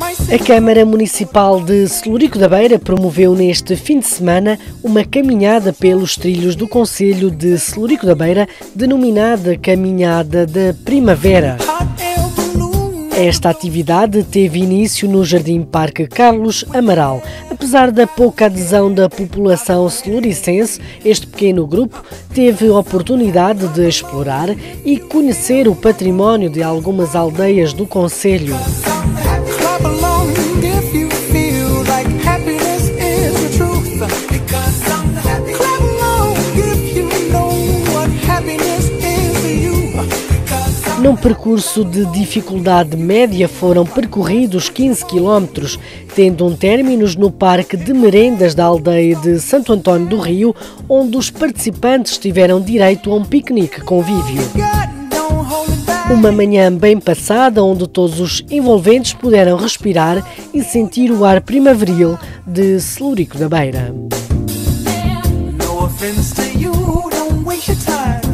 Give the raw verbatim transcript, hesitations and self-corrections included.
A Câmara Municipal de Celurico da Beira promoveu neste fim de semana uma caminhada pelos trilhos do concelho de Celurico da Beira, denominada Caminhada da Primavera. Esta atividade teve início no Jardim Parque Carlos Amaral. Apesar da pouca adesão da população celuricense, este pequeno grupo teve oportunidade de explorar e conhecer o património de algumas aldeias do concelho. Num percurso de dificuldade média foram percorridos quinze quilómetros, tendo um término no Parque de Merendas da aldeia de Santo António do Rio, onde os participantes tiveram direito a um piquenique convívio. Uma manhã bem passada, onde todos os envolventes puderam respirar e sentir o ar primaveril de Celurico da Beira.